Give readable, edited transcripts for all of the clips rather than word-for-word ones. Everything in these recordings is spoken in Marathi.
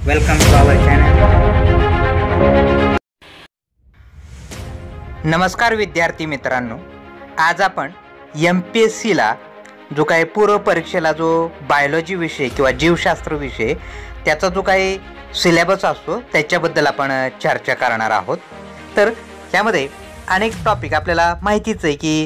Welcome to our channel. नमस्कार विद्यार्थी मित्रांनो, आज आपण MPSCला जो काही पूर्व परीक्षेला जो बायोलॉजी विषय किंवा जीवशास्त्र विषय त्याचा जो काही सिलेबस असतो त्याच्याबद्दल आपण चर्चा करणार आहोत। तर त्यामध्ये अनेक टॉपिक आपल्याला माहितीच आहे की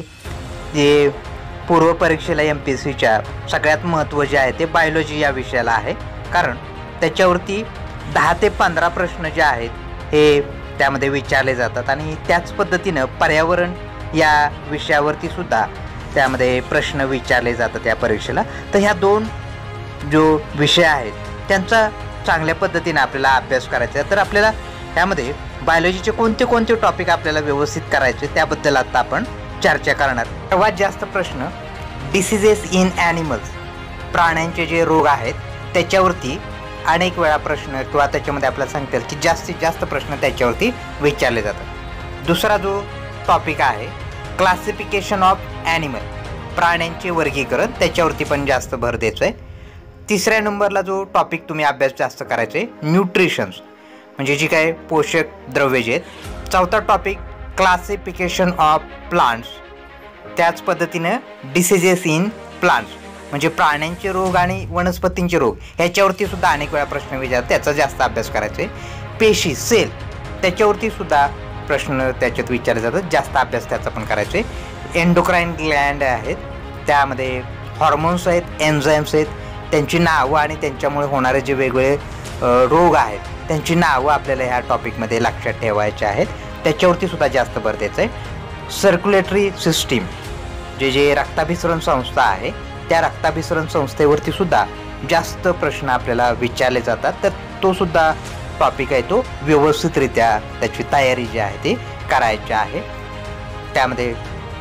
जे पूर्व परीक्षेला MPSCच्या सगळ्यात महत्त्व जे आहे ते बायोलॉजी या विषयाला आहे, कारण त्याच्यावरती 10 ते 15 प्रश्न जे आहेत हे त्यामध्ये विचारले जातात आणि त्याच पद्धतीनं पर्यावरण या विषयावरती सुद्धा त्यामध्ये प्रश्न विचारले जातात या परीक्षेला। तर ह्या दोन जो विषय आहेत त्यांचा चांगल्या पद्धतीने आपल्याला अभ्यास करायचा आहे। तर आपल्याला त्यामध्ये बायोलॉजीचे कोणते कोणते टॉपिक आपल्याला व्यवस्थित करायचे त्याबद्दल आता आपण चर्चा करणार। सर्वात जास्त प्रश्न डिसीजेस इन ॲनिमल्स, प्राण्यांचे जे रोग आहेत त्याच्यावरती अनेक वेळा प्रश्न किंवा त्याच्यामध्ये आपल्याला सांगता येईल की जास्तीत जास्त प्रश्न त्याच्यावरती विचारले जातात। दुसरा जो टॉपिक आहे क्लासिफिकेशन ऑफ ॲनिमल, प्राण्यांचे वर्गीकरण, त्याच्यावरती पण जास्त भर द्यायचं आहे। तिसऱ्या नंबरला जो टॉपिक तुम्ही अभ्यास जास्त करायचे आहे न्यूट्रिशन्स, म्हणजे जी काय पोषक द्रव्ये जे आहेत। चौथा टॉपिक क्लासिफिकेशन ऑफ प्लांट्स, त्याच पद्धतीनं डिसीजेस इन प्लांट्स म्हणजे प्राण्यांचे रोग आणि वनस्पतींचे रोग ह्याच्यावरती सुद्धा अनेक वेळा प्रश्न विचारतात, त्याचा जास्त अभ्यास करायचा आहे। पेशी सेल त्याच्यावरती सुद्धा प्रश्न त्याच्यात विचारले जातात, जास्त अभ्यास त्याचा पण करायचा आहे। एंडोक्राइन ग्लँड आहेत, त्यामध्ये हॉर्मोन्स आहेत, एन्झाईम्स आहेत, त्यांची नावं आणि त्यांच्यामुळे होणारे जे वेगवेगळे रोग आहेत त्यांची नावं आपल्याला ह्या टॉपिकमध्ये लक्षात ठेवायचे आहेत, त्याच्यावरती सुद्धा जास्त भर द्यायचं आहे। सर्क्युलेटरी सिस्टीम जे रक्ताभिसरण संस्था आहे त्या रक्ताभिसरण संस्थेवरती सुद्धा जास्त प्रश्न आपल्याला विचारले जातात, तर तो सुद्धा टॉपिक आहे तो व्यवस्थितरित्या त्याची तयारी जी आहे ती करायची आहे। त्यामध्ये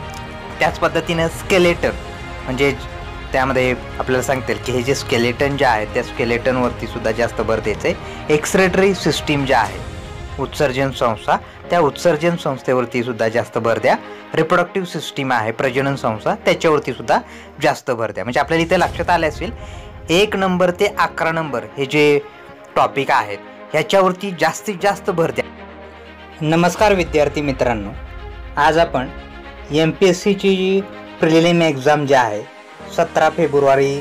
त्याच पद्धतीनं स्केलेटन म्हणजे त्यामध्ये आपल्याला सांगता येईल की हे जे स्केलेटन जे आहे त्या स्केलेटनवरती सुद्धा जास्त भर द्यायचं आहे। एक्सक्रेटरी सिस्टीम जे आहे उत्सर्जन संस्था, त्या उत्सर्जन संस्थेवरती सुद्धा जास्त भर द्या। रिप्रोडक्टिव्ह सिस्टीम आहे प्रजनन संस्था, त्याच्यावरती सुद्धा जास्त भर द्या। म्हणजे आपल्याला इथे लक्षात आले असेल 1 नंबर ते 11 नंबर हे जे टॉपिक आहेत ह्याच्यावरती जास्तीत जास्त भर द्या। नमस्कार विद्यार्थी मित्रांनो, आज आपण MPSCची जी प्रिलिम एक्झाम जी आहे 17 फेब्रुवारी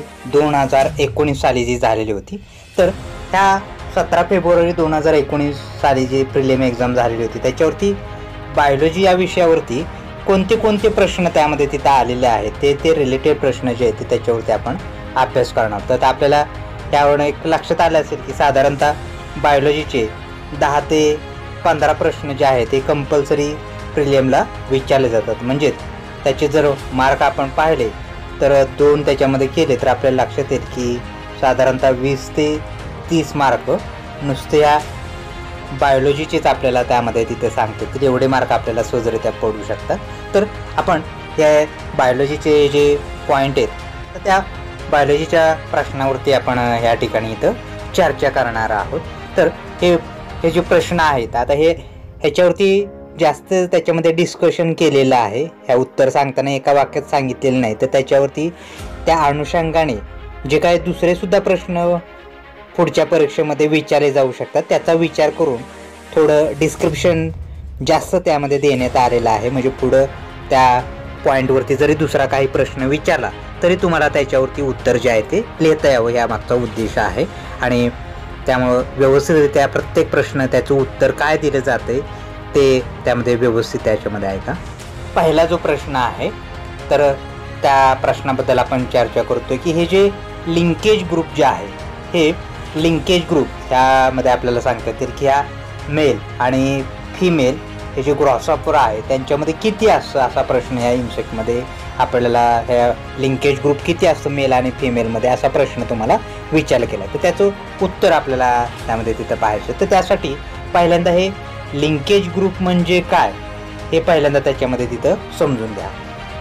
2019 साली जी झालेली होती, तर ह्या 17 फेब्रुवारी 2019 साली जी प्रिलिम एक्झाम झालेली होती त्याच्यावरती बायोलॉजी या विषयावरती कोणते कोणते प्रश्न त्यामध्ये तिथं आलेले आहेत ते रिलेटेड प्रश्न जे आहेत त्याच्यावरती आपण अभ्यास करणार आहोत। तर आपल्याला त्यावरून एक लक्षात आलं असेल की साधारणतः बायोलॉजीचे 10 ते 15 प्रश्न जे आहेत ते कंपल्सरी प्रिलियमला विचारले जातात। म्हणजे त्याचे जर मार्क आपण पाहिले तर 2 त्याच्यामध्ये केले तर आपल्याला लक्षात येईल की साधारणतः 20 ते 30 मार्क नुसते या बायोलॉजीचेच आपल्याला त्यामध्ये तिथे सांगते, तर एवढे मार्क आपल्याला सहजरित्या पडू शकतात। तर आपण या बायोलॉजीचे जे पॉईंट आहेत तर त्या बायोलॉजीच्या प्रश्नावरती आपण या ठिकाणी इथं चर्चा करणार आहोत। तर हे जे प्रश्न आहेत आता ह्याच्यावरती जास्त त्याच्यामध्ये डिस्कशन केलेलं आहे, ह्या उत्तर सांगताना एका वाक्यात सांगितलेलं नाही, तर त्याच्यावरती त्या अनुषंगाने जे काही दुसरे सुद्धा प्रश्न पुढच्या परीक्षेमध्ये विचारले जाऊ शकतात त्याचा विचार करून थोडं डिस्क्रिप्शन जास्त त्यामध्ये देण्यात आलेलं आहे। म्हणजे पुढं त्या पॉईंटवरती जरी दुसरा काही प्रश्न विचारला तरी तुम्हाला त्याच्यावरती उत्तर जे आहे ते लिहिता यावं या मागचा उद्देश आहे। आणि त्यामुळं व्यवस्थितरित्या प्रत्येक प्रश्न त्याचं उत्तर काय दिलं जाते ते त्यामध्ये व्यवस्थित त्याच्यामध्ये आहे का। पहिला जो प्रश्न आहे तर त्या प्रश्नाबद्दल आपण चर्चा करतोय की हे जे लिंकेज ग्रुप जे आहे हे लिंकेज ग्रुप ह्यामध्ये आपल्याला सांगता येईल की ह्या मेल आणि फिमेल हे जे ग्रॉसहॉपर आहे त्यांच्यामध्ये किती असतं असा प्रश्न ह्या इन्सेक्टमध्ये आपल्याला ह्या लिंकेज ग्रुप किती असतं मेल आणि फिमेलमध्ये असा प्रश्न तुम्हाला विचारला गेला, तर त्याचं उत्तर आपल्याला त्यामध्ये तिथं पाहायचं। तर त्यासाठी पहिल्यांदा हे लिंकेज ग्रुप म्हणजे काय हे पहिल्यांदा त्याच्यामध्ये तिथं समजून घ्या।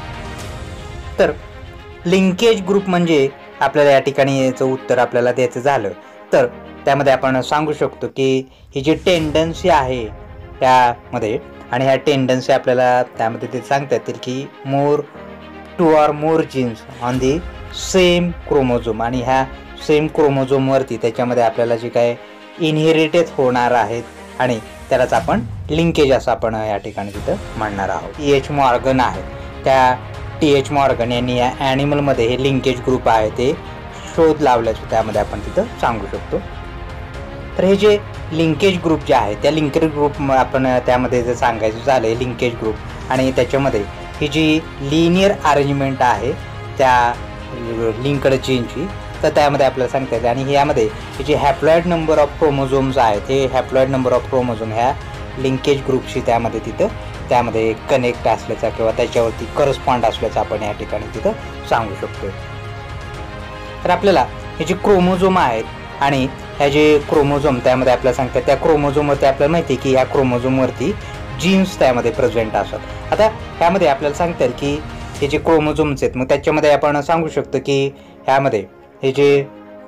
तर लिंकेज ग्रुप म्हणजे आपल्याला या ठिकाणी याचं उत्तर आपल्याला द्यायचं झालं तर त्यामध्ये आपण सांगू शकतो की ही जी टेंडन्सी आहे त्यामध्ये, आणि ह्या टेंडन्सी आपल्याला त्यामध्ये ते सांगता येतील की मोर 2 or more genes on the same chromosome, आणि ह्या सेम क्रोमोझोमवरती त्याच्यामध्ये आपल्याला जे काय इनहेरिटेड होणार आहेत आणि त्यालाच आपण लिंकेज असं आपण या ठिकाणी तिथं म्हणणार आहोत. टी.एच. मॉर्गन आहे, त्या टी.एच. मॉर्गन यांनी या ॲनिमलमध्ये हे लिंकेज ग्रुप आहे ते शोध लावल्याचं त्यामध्ये आपण तिथं सांगू शकतो. तर हे जे लिंकेज ग्रुप जे आहे त्या लिंकेज ग्रुप आपण त्यामध्ये जर सांगायचं झालं लिंकेज ग्रुप आणि त्याच्यामध्ये ही जी लिनियर अरेंजमेंट आहे त्या लिंकड चेनची, तर त्यामध्ये आपल्याला सांगता येते. आणि यामध्ये हे जे हॅप्लॉइड नंबर ऑफ क्रोमोझोम्स आहेत हे हॅप्लॉइड नंबर ऑफ क्रोमोझोम ह्या लिंकेज ग्रुपशी त्यामध्ये तिथं त्यामध्ये कनेक्ट असल्याचा किंवा त्याच्यावरती करस्पॉन्ड असल्याचा आपण या ठिकाणी तिथं सांगू शकतो. तर आपल्याला हे जे क्रोमोझोम आहेत आणि ह्या जे क्रोमोझोम त्यामध्ये आपल्याला सांगतात त्या क्रोमोझोमवरती आपल्याला माहिती आहे की या क्रोमोझोमवरती जीन्स त्यामध्ये प्रेझेंट असतात. आता त्यामध्ये आपल्याला सांगता येईल की हे जे क्रोमोझोम्स आहेत मग त्याच्यामध्ये आपण सांगू शकतो की ह्यामध्ये हे जे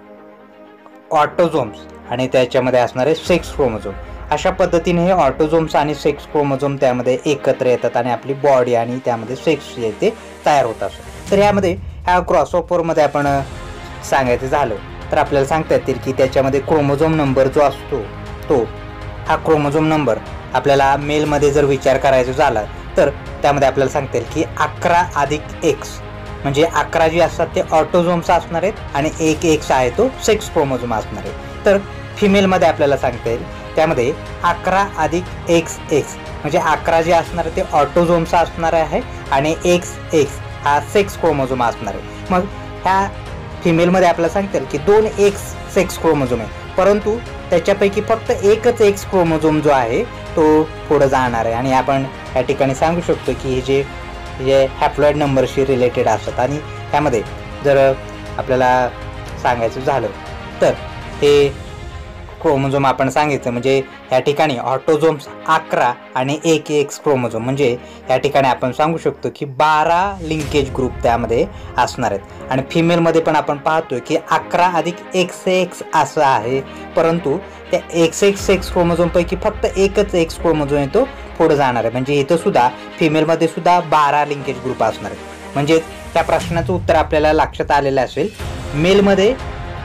ऑटोझोम्स आणि त्याच्यामध्ये असणारे सेक्स क्रोमोझोम, अशा पद्धतीने हे ऑटोझोम्स आणि सेक्स क्रोमोझोम त्यामध्ये एकत्र येतात आणि आपली बॉडी आणि त्यामध्ये सेक्स जे ते तयार होत असतात. तर यामध्ये ह्या क्रॉसओव्हरमध्ये आपण सांगायचं झालं तर आपल्याला सांगता येतील की त्याच्यामध्ये क्रोमोझोम नंबर जो असतो तो हा क्रोमोझोम नंबर आपल्याला मेलमध्ये जर विचार करायचा झाला तर त्यामध्ये आपल्याला सांगता येईल की 11 + X म्हणजे 11 जे असतात ते ऑटोझोम्स असणार आहेत आणि एक एक्स आहे तो सेक्स क्रोमोझोम असणार आहे. तर फिमेलमध्ये आपल्याला सांगता येईल त्यामध्ये 11 + XX म्हणजे 11 जे असणार आहे ते ऑटोझोम्स असणार आहे आणि XX हा सेक्स क्रोमोझोम असणार आहे. मग ह्या फिमेलमध्ये आपल्याला सांगता येईल की 2 X सेक्स क्रोमोझोम आहे, परंतु त्याच्यापैकी फक्त एकच एक्स क्रोमोझोम जो आहे तो पुढे जाणार आहे. आणि आपण या ठिकाणी सांगू शकतो की हे जे हॅप्लॉइड नंबरशी रिलेटेड असतात आणि त्यामध्ये जर आपल्याला सांगायचं झालं तर हे क्रोमोझोम आपण सांगितलं म्हणजे या ठिकाणी ऑटोझोम्स 11 आणि एक एक्स क्रोमोझोम म्हणजे या ठिकाणी आपण सांगू शकतो की 12 लिंकेज ग्रुप त्यामध्ये असणार आहेत. आणि फिमेलमध्ये पण आपण पाहतोय की 11 + XX असं आहे, परंतु त्या XX सेक्स क्रोमोझोमपैकी फक्त एकच एक्स क्रोमोझोम आहे तो पुढे जाणार आहे. म्हणजे इथं सुद्धा फिमेलमध्ये सुद्धा 12 लिंकेज ग्रुप असणार आहेत. म्हणजे त्या प्रश्नाचं उत्तर आपल्याला लक्षात आलेलं असेल. मेलमध्ये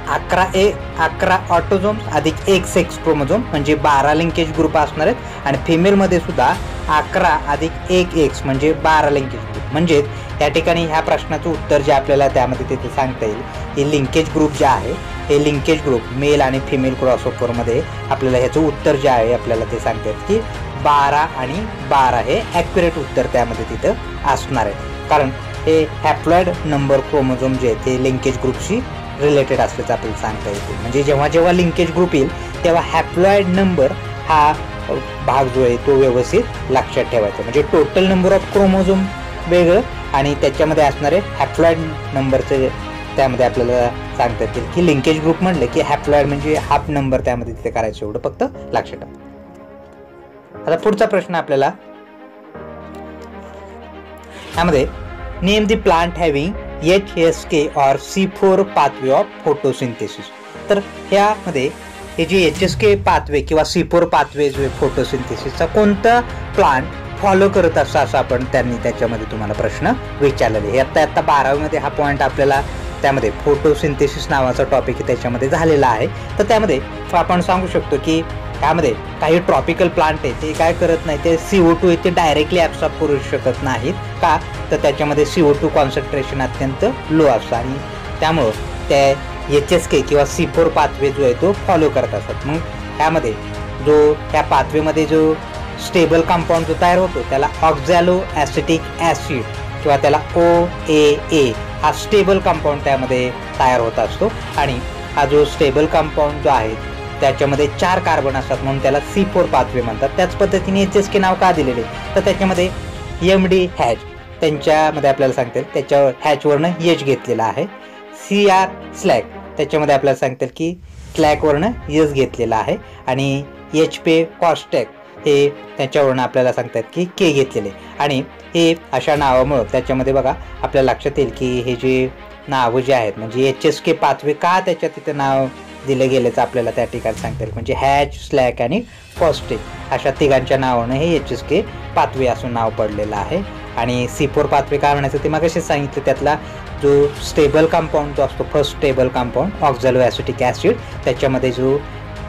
11 ऑटोझोम्स + एक सेक्स क्रोमोझोम म्हणजे 12 लिंकेज ग्रुप असणार आहेत आणि फिमेलमध्ये सुद्धा 11 + एक एक्स म्हणजे 12 लिंकेज ग्रुप. म्हणजे या ठिकाणी ह्या प्रश्नाचं उत्तर जे आपल्याला त्यामध्ये तिथे सांगता येईल हे लिंकेज ग्रुप जे आहे हे लिंकेज ग्रुप मेल आणि फिमेल क्रॉसओव्हरमध्ये आपल्याला ह्याचं उत्तर जे आहे आपल्याला ते सांगतात की 12 आणि 12 हे ॲक्युरेट उत्तर त्यामध्ये तिथं असणार आहे. कारण हे हॅप्लॉइड नंबर क्रोमोझोम जे आहे ते लिंकेज ग्रुपशी रिलेटेड असल्याचं आपल्याला सांगता येते. म्हणजे जेव्हा जेव्हा लिंकेज ग्रुप येईल तेव्हा हॅप्लॉइड नंबर हा भाग जो आहे तो व्यवस्थित लक्षात ठेवायचा. म्हणजे टोटल नंबर ऑफ क्रोमोझोम वेगळं आणि त्याच्यामध्ये असणारे हॅप्लॉइड नंबरचे त्यामध्ये आपल्याला सांगता येतील की लिंकेज ग्रुप म्हणलं की हॅप्लॉइड म्हणजे हाफ नंबर त्यामध्ये तिथे करायचं, एवढं फक्त लक्षात ठेवा. आता पुढचा प्रश्न आपल्याला यामध्ये name the plant having HSK or C4 pathway of photosynthesis. तर ह्यामध्ये हे जे HSK पाथवे किंवा C4 पाथवे जो फोटोसिंथेसिसचा कोणता प्लांट फॉलो करत असं आपण त्यांनी त्याच्यामध्ये तुम्हाला प्रश्न विचारलेले. हे आता 12वीमध्ये हा पॉईंट आपल्याला त्यामध्ये फोटोसिंथेसिस नावाचा टॉपिक त्याच्यामध्ये झालेला आहे. तर त्यामध्ये आपण सांगू शकतो की त्यामध्ये काही ट्रॉपिकल प्लांट आहे ते काय करत नाही, ते CO2 ते डायरेक्टली ॲब्सॉर्ब करू शकत नाहीत. का तर त्याच्यामध्ये CO2 कॉन्सन्ट्रेशन अत्यंत लो असतं आणि त्यामुळं त्या HSK किंवा C4 पाथवे जो आहे तो फॉलो करत असतात. मग त्यामध्ये जो त्या पाथवेमध्ये जो स्टेबल कंपाऊंड जो तयार होतो त्याला ऑक्झॅलो ॲसिटिक ॲसिड किंवा त्याला OAA हा स्टेबल कंपाऊंड त्यामध्ये तयार होत असतो. आणि हा जो स्टेबल कंपाऊंड जो आहे त्याच्यामध्ये 4 कार्बन असतात म्हणून त्याला C4 पाथवे म्हणतात. त्याच पद्धतीने HSK नाव का दिलेले तर त्याच्यामध्ये MD हॅच त्यांच्यामध्ये आपल्याला सांगता येईल त्याच्या हॅचवरनं H घेतलेला आहे. CR स्लॅक त्याच्यामध्ये आपल्याला सांगता येईल की स्लॅकवरनं S घेतलेला आहे आणि HP कॉस्टॅक हे त्याच्यावरनं आपल्याला सांगतात की K घेतलेले. आणि हे अशा नावामुळं त्याच्यामध्ये बघा आपल्याला लक्षात येईल की हे जे नावं जे आहेत म्हणजे HSK पाथवे का त्याच्यात तिथं नाव दिलं गेल्याचं आपल्याला त्या ठिकाणी सांगता येईल. म्हणजे हॅच स्लॅक आणि कॉस्टिक अशा तिघांच्या नावानं हे HSK पाथवे असं नाव पडलेलं आहे. आणि C4 पाथवे काय म्हणायचं ते मगाशी सांगितलं, त्यातला जो स्टेबल कंपाऊंड जो असतो first stable compound oxaloacetic acid त्याच्यामध्ये जो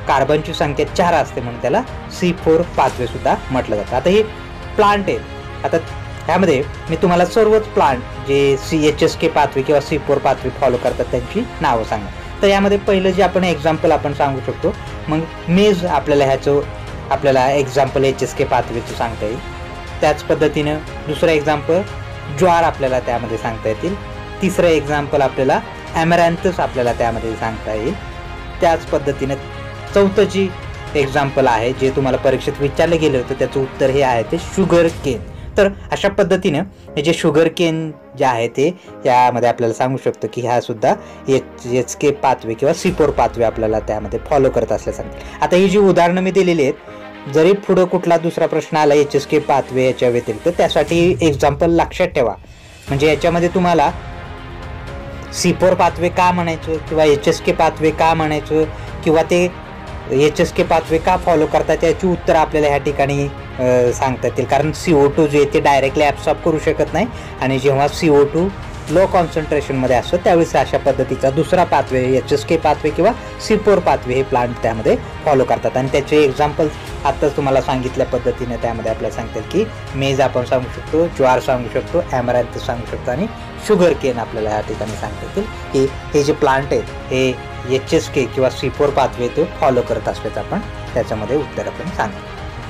कार्बनची संख्या 4 असते म्हणून त्याला C4 पाथवे सुद्धा म्हटलं जातं. आता हे प्लांट आहे. आता ह्यामध्ये मी तुम्हाला सर्वच प्लांट जे HSK पाथवे किंवा C4 पाथवे फॉलो करतात त्यांची नावं सांगा. तर यामध्ये पहिलं जे आपण एक्झाम्पल आपण सांगू शकतो, मग मेज आपल्याला एक्झाम्पल HSK पाथवेचं सांगता येईल. त्याच पद्धतीनं दुसरं एक्झाम्पल ज्वार आपल्याला त्यामध्ये सांगता येतील. तिसरं एक्झाम्पल आपल्याला ॲमॅरॅन्थस आपल्याला त्यामध्ये सांगता येईल. त्याच पद्धतीनं चौथं जी एक्झाम्पल आहे जे तुम्हाला परीक्षेत विचारलं गेलं होतं त्याचं उत्तर हे आहे ते शुगर केन. तर अशा पद्धतीनं हे जे शुगर केन जे आहे ते यामध्ये आपल्याला सांगू शकतो की हा सुद्धा HSK पाथवे किंवा C4 पाथवे आपल्याला त्यामध्ये फॉलो करत असल्या सांगते. आता ही जी उदाहरणं मी दिलेली आहेत, जरी पुढं कुठला दुसरा प्रश्न आला HSK पाथवे याच्या व्यतिरिक्त, त्यासाठी एक्झाम्पल लक्षात ठेवा. म्हणजे याच्यामध्ये तुम्हाला C4 पाथवे का म्हणायचं किंवा HSK पाथवे का म्हणायचं किंवा ते HSK पाथवे का फॉलो करतात याची उत्तर आपल्याला ह्या ठिकाणी सांगता येतील. कारण CO2 जे ते डायरेक्टली ॲब्सॉर्ब करू शकत नाही आणि जेव्हा CO2 लो कॉन्सन्ट्रेशनमध्ये असतं त्यावेळेस अशा पद्धतीचा दुसरा पाथवे HSK पाथवे किंवा C4 पाथवे हे प्लांट त्यामध्ये फॉलो करतात. आणि त्याचे एक्झाम्पल्स आत्ताच तुम्हाला सांगितल्या पद्धतीने त्यामध्ये आपल्याला सांगतील की मेज आपण सांगू शकतो, ज्वार सांगू शकतो, ॲमॅरॅन्थस सांगू शकतो आणि शुगर केन आपल्याला या ठिकाणी सांगता येतील की हे जे प्लांट आहेत हे HSK किंवा C4 पाथवे ते फॉलो करत असल्याचं आपण त्याच्यामध्ये उत्तर आपण सांगतो.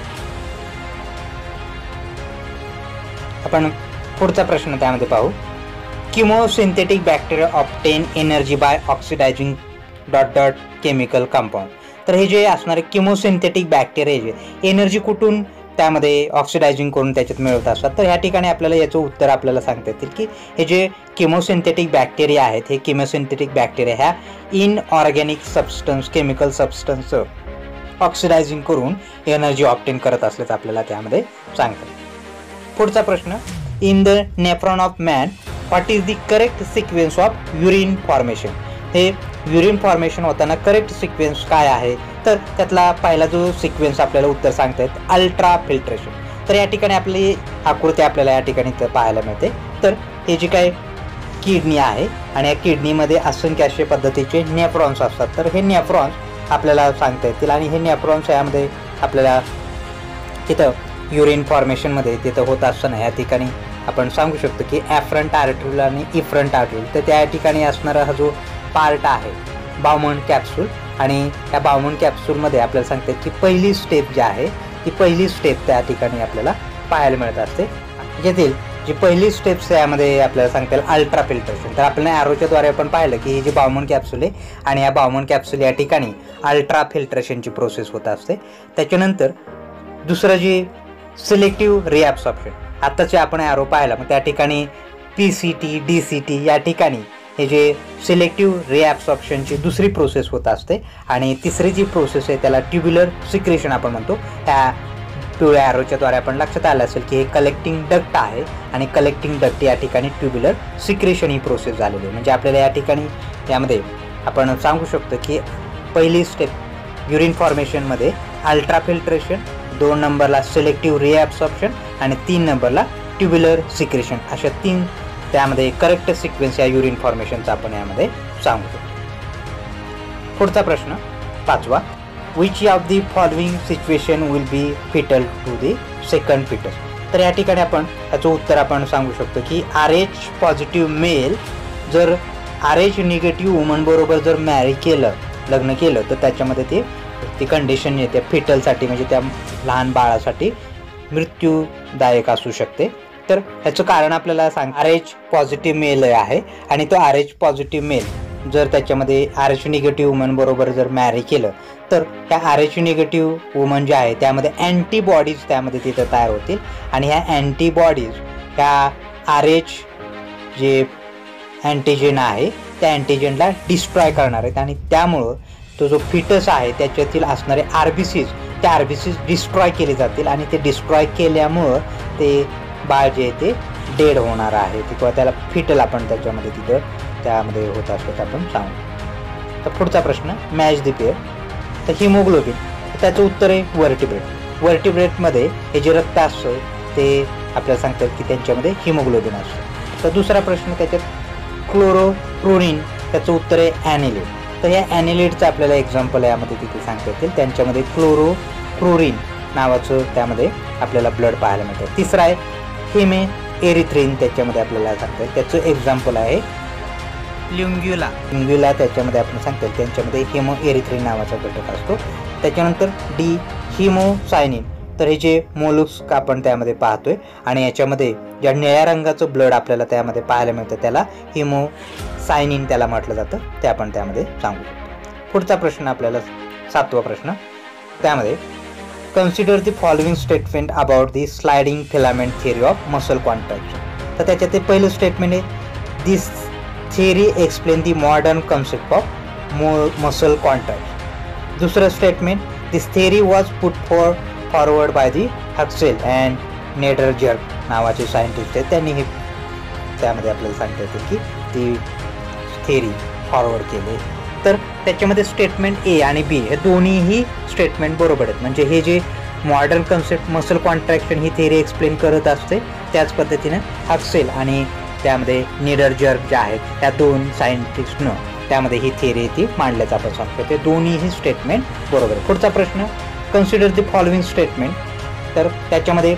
आपण पुढचा प्रश्न त्यामध्ये पाहू. Chemosynthetic bacteria obtain energy by oxidizing ... chemical compound. तर हे जे असणारे किमोसिंथेटिक बॅक्टेरिया जे एनर्जी कुठून त्यामध्ये ऑक्सिडायझिंग करून त्याच्यात मिळवत असतात. तर ह्या ठिकाणी आपल्याला याचं उत्तर आपल्याला सांगता येतील की हे जे किमोसिंथेटिक बॅक्टेरिया आहेत हे किमोसिंथेटिक बॅक्टेरिया ह्या inorganic substance chemical substance oxidizing करून एनर्जी ऑब्टेन करत असल्याचं आपल्याला त्यामध्ये सांगतात. पुढचा प्रश्न. In the nephron of man what is the correct sequence of urine formation. हे युरिन फॉर्मेशन होताना करेक्ट सिक्वेन्स काय आहे, तर त्यातला पहिला जो सिक्वेन्स आपल्याला उत्तर सांगता येत अल्ट्रा फिल्ट्रेशन. तर या ठिकाणी आपली आकृती आपल्याला या ठिकाणी पाहायला मिळते. तर हे जी काय किडनी आहे आणि या किडनीमध्ये असंख्य अशा पद्धतीचे नेफ्रॉन्स असतात. तर हे नेफ्रॉन्स आपल्याला सांगता येतील आणि हे नेफ्रॉन्स यामध्ये आपल्याला तिथं युरिन फॉर्मेशनमध्ये तिथं होत असताना या ठिकाणी आपण सांगू शकतो की ॲफ्रंट आर्टरी आणि इफ्रंट आर्टरी. तर त्या ठिकाणी असणारा हा जो पार्ट आहे बाउमन कॅप्सूल आणि या बाउमन कॅप्सूलमध्ये आपल्याला सांगते की पहिली स्टेप जी आहे ती पहिली स्टेप त्या ठिकाणी आपल्याला पाहायला मिळत असते. यातील जी पहिली स्टेप्स यामध्ये आपल्याला सांगता येईल अल्ट्रा फिल्ट्रेशन. तर आपल्याला ॲरोच्याद्वारे आपण पाहिलं की ही जी बाउमन कॅप्सूल आहे आणि या बाउमन कॅप्सूल या ठिकाणी अल्ट्रा फिल्ट्रेशनची प्रोसेस होत असते. त्याच्यानंतर दुसरं जी सिलेक्टिव्ह रिॲब्सॉर्प्शन, आत्ताचे आपण ॲरो पाहिला मग त्या ठिकाणी PCT DCT या ठिकाणी हे जे सिलेक्टिव्ह रिॲब्सॉर्प्शनची दुसरी प्रोसेस होत असते. आणि तिसरी जी प्रोसेस आहे त्याला ट्युब्युलर सिक्रेशन आपण म्हणतो. त्या पिवळ्या ॲरोच्याद्वारे आपण लक्षात आलं असेल की हे कलेक्टिंग डक्ट आहे आणि कलेक्टिंग डक्ट या ठिकाणी ट्युब्युलर सिक्रेशन ही प्रोसेस झालेली आहे. म्हणजे आपल्याला या ठिकाणी यामध्ये आपण सांगू शकतो की पहिली स्टेप युरिन फॉर्मेशनमध्ये अल्ट्रा फिल्ट्रेशन, 2 नंबरला सिलेक्टिव्ह रिॲब्सॉर्प्शन आणि 3 नंबरला ट्युब्युलर सिक्रेशन, अशा 3 त्यामध्ये करेक्ट सिक्वेन्स या युरिन फॉर्मेशनचा आपण यामध्ये सांगू शकतो. पुढचा प्रश्न 5वा. Which of the following situation will be fatal to the second foetus. तर या ठिकाणी आपण याचं उत्तर आपण सांगू शकतो की RH पॉझिटिव्ह मेल जर RH निगेटिव्ह वुमन बरोबर जर लग्न केलं तर त्याच्यामध्ये ती कंडिशन येते फिटलसाठी म्हणजे त्या लहान बाळासाठी मृत्यूदायक असू शकते. तर ह्याचं कारण आपल्याला RH पॉझिटिव्ह मेल आहे आणि तो RH पॉझिटिव्ह मेल जर त्याच्यामध्ये RH निगेटिव्ह वुमन बरोबर जर मॅरी केलं तर त्या RH निगेटिव्ह वुमन जे आहे त्यामध्ये अँटीबॉडीज त्यामध्ये तिथं तयार होतील आणि ह्या अँटीबॉडीज ह्या RH जे अँटीजेन आहे त्या अँटीजेनला डिस्ट्रॉय करणार आहेत आणि त्यामुळं तो जो फिटस आहे त्याच्यातील असणारे RBCs त्या RBCs डिस्ट्रॉय केले जातील आणि ते डिस्ट्रॉय केल्यामुळं ते बाळ जे आहे ते डेड होणार आहे किंवा त्याला फिटल आपण त्याच्यामध्ये तिथं त्यामध्ये होत असतं आपण सांगू. तर पुढचा प्रश्न मॅच द पेअर. तर हिमोग्लोबिन त्याचं उत्तर आहे वर्टिब्रेट. वर्टिब्रेटमध्ये हे जे रक्त असतं ते आपल्याला सांगतात की त्यांच्यामध्ये हिमोग्लोबिन असतं. तर दुसरा प्रश्न त्याच्यात क्लोरोप्रोनिन त्याचं उत्तर आहे ॲनिलीन. तर या ॲनिलिडचं आपल्याला एक्झाम्पल यामध्ये तिथे सांगता येतील. त्यांच्यामध्ये क्लोरीन नावाचं त्यामध्ये आपल्याला ब्लड पाहायला मिळतं. तिसरा आहे हेमेएरिथ्रिन, त्याच्यामध्ये आपल्याला सांगता येईल. त्याचं एक्झाम्पल आहे लिंग्युला त्याच्यामध्ये आपण सांगता येईल. त्यांच्यामध्ये हेमोएरिथ्रिन नावाचा घटक असतो. त्याच्यानंतर डी हिमोसायनिन, तर हे जे मोलस्क आपण त्यामध्ये पाहतोय आणि याच्यामध्ये ज्या निळ्या रंगाचं ब्लड आपल्याला त्यामध्ये पाहायला मिळतं त्याला हिमोसायनिन त्याला म्हटलं जातं, ते आपण त्यामध्ये सांगू शकतो. पुढचा प्रश्न आपल्याला 7वा प्रश्न, त्यामध्ये consider the following statement about the sliding filament theory of muscle contraction. तर त्याच्यात ते पहिलं स्टेटमेंट आहे this theory explain the modern concept of muscle contraction. दुसरं statement this theory was put forward by the Huxley and Niedergerke नावाचे सायंटिस्ट आहेत, त्यांनी हे त्यामध्ये आपल्याला सांगता येते की ती थिअरी फॉरवर्ड केली. तर त्याच्यामध्ये स्टेटमेंट ए आणि बी हे दोन्हीही स्टेटमेंट बरोबर आहेत. म्हणजे हे जे मॉडर्न कन्सेप्ट मसल कॉन्ट्रॅक्शन ही थिअरी एक्सप्लेन करत असते, त्याच पद्धतीनं हक्सेल आणि त्यामध्ये नेडरजर्ग जे आहेत त्या दोन सायंटिस्टनं त्यामध्ये ही थिअरी ती मांडल्याचं आपण सांगतो. ते दोन्हीही स्टेटमेंट बरोबर आहे. पुढचा प्रश्न कन्सिडर द फॉलोइंग स्टेटमेंट. तर त्याच्यामध्ये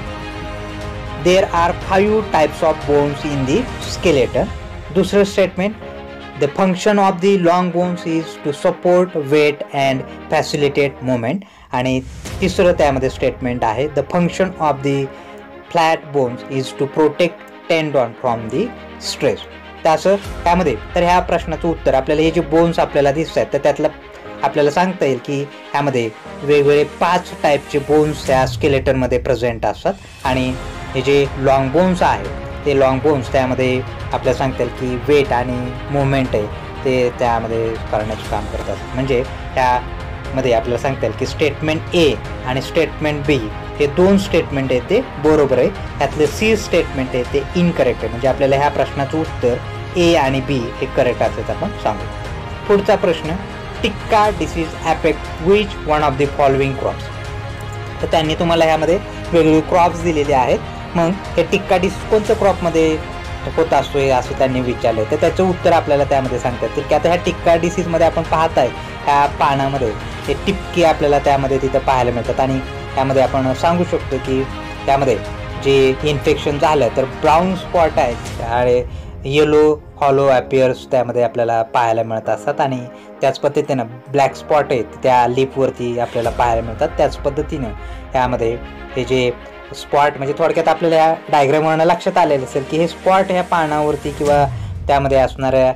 there are 5 types of bones in the skeleton. दुसरं statement the function of the long bones is to support weight and facilitate movement. आणि तिसरं त्यामध्ये स्टेटमेंट आहे the function of the flat bones is to protect tendon from the stress. तसं त्यामध्ये तर ह्या प्रश्नाचं उत्तर आपल्याला हे जे बोन्स आपल्याला दिसत आहेत तर त्यातलं आपल्याला सांगता येईल की ह्यामध्ये वेगवेगळे 5 टाईपचे बोन्स त्या स्केलेटनमध्ये प्रेझेंट असतात. आणि हे जे लॉंग बोन्स आहेत ते लॉंग बोन्स त्यामध्ये आपल्याला सांगता येईल की वेट आणि मुवमेंट आहे ते त्यामध्ये करण्याचं काम करतात. म्हणजे त्यामध्ये आपल्याला सांगता येईल की स्टेटमेंट ए आणि स्टेटमेंट बी हे 2 स्टेटमेंट आहेत ते बरोबर आहे. त्यातले सी स्टेटमेंट आहे ते इनकरेक्ट आहे. म्हणजे आपल्याला ह्या प्रश्नाचं उत्तर ए आणि बी हे करेक्ट असल्याचं आपण सांगू. पुढचा प्रश्न tikka disease affect which one of the following crops. तर त्यांनी तुम्हाला ह्यामध्ये वेगवेगळे क्रॉप्स दिलेले आहेत. मग हे टिक्का डिसीज कोणत्या क्रॉपमध्ये होत असतोय असं त्यांनी विचारलं. तर त्याचं उत्तर आपल्याला त्यामध्ये सांगता येतील की आता ह्या टिक्का डिसीजमध्ये आपण पाहताय ह्या पानामध्ये हे टिपके आपल्याला त्यामध्ये तिथं पाहायला मिळतात. आणि त्यामध्ये आपण सांगू शकतो की त्यामध्ये जे इन्फेक्शन झालं तर ब्राऊन स्पॉट आहेत आणि येलो हॉलो ॲपियर्स त्यामध्ये आपल्याला पाहायला मिळत असतात. आणि त्याच पद्धतीनं ब्लॅक स्पॉट आहेत त्या लिपवरती आपल्याला पाहायला मिळतात. त्याच पद्धतीनं त्यामध्ये हे जे स्पॉट म्हणजे थोडक्यात आपल्याला या डायग्रामवरनं लक्षात आलेलं असेल की हे स्पॉट ह्या पानावरती किंवा त्यामध्ये असणाऱ्या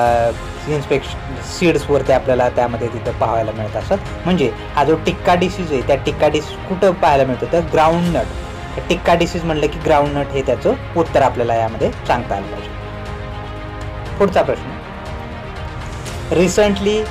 सीड्सवरती आपल्याला त्यामध्ये तिथं पाहायला मिळत असतात. म्हणजे हा जो टिक्का डिसीज आहे त्या टिक्का डिसीज कुठं पाहायला मिळतो तर ग्राउंडनट. टिक्का डिसीज म्हणलं की ग्राउंडनट हे त्याचं उत्तर आपल्याला यामध्ये सांगता आलं पाहिजे. पुढचा प्रश्न रिसेंटली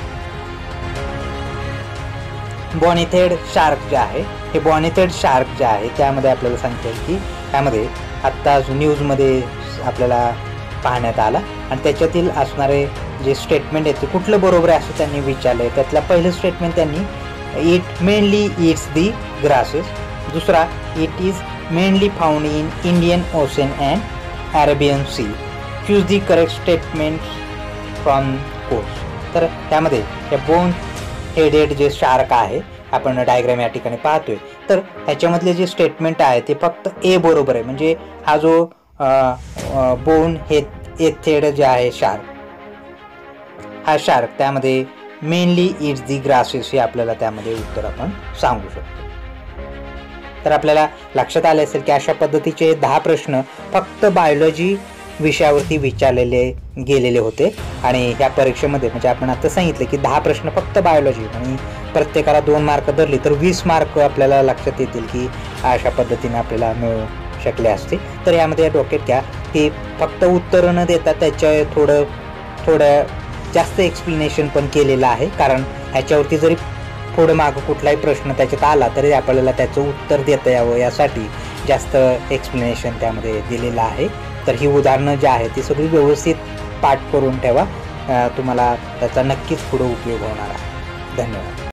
बॉनिथेड शार्क जे आहे हे बॉनिथेड शार्क जे आहे त्यामध्ये आपल्याला सांगता येईल की त्यामध्ये आत्ता न्यूजमध्ये आपल्याला पाहण्यात आला. आणि त्याच्यातील असणारे जे स्टेटमेंट आहेत ते कुठलं बरोबर आहे असं त्यांनी विचारलं आहे. त्यातलं पहिलं स्टेटमेंट त्यांनी it mainly it's the grasses. दुसरा it is mainly found in Indian ocean and Arabian sea. Choose the correct statement from course. तर त्यामध्ये हे बोन हेडेड जे शार्क आहे आपण डायग्राम या ठिकाणी पाहतोय तर ह्याच्यामधले जे स्टेटमेंट आहे ते फक्त ए बरोबर आहे. म्हणजे हा जो बोन हेथेड जे आहे शार्क हा शार्क त्यामध्ये मेनली इट्स दी ग्रासेस हे आपल्याला त्यामध्ये उत्तर आपण सांगू शकतो. तर आपल्याला लक्षात आले असेल की अशा पद्धतीचे 10 प्रश्न फक्त बायोलॉजी विषयावरती विचारलेले गेलेले होते. आणि ह्या परीक्षेमध्ये म्हणजे आपण आता सांगितलं की 10 प्रश्न फक्त बायोलॉजी आणि प्रत्येकाला 2 मार्क धरले तर 20 मार्क आपल्याला लक्षात येतील की अशा पद्धतीने आपल्याला मिळू शकले असते. तर यामध्ये डोक्यात घ्या की फक्त उत्तरं न देता त्याच्या थोडं जास्त एक्सप्लेनेशन पण केलेलं आहे. कारण ह्याच्यावरती जरी पुढं मागं कुठलाही प्रश्न त्याच्यात आला तरी आपल्याला त्याचं उत्तर देता यावं यासाठी जास्त एक्सप्लेनेशन त्यामध्ये दिलेलं आहे. तर ही उदाहरणं जी आहेत ती सगळी व्यवस्थित पाठ करून ठेवा. तुम्हाला त्याचा नक्कीच पुढे उपयोग होणार आहे. धन्यवाद.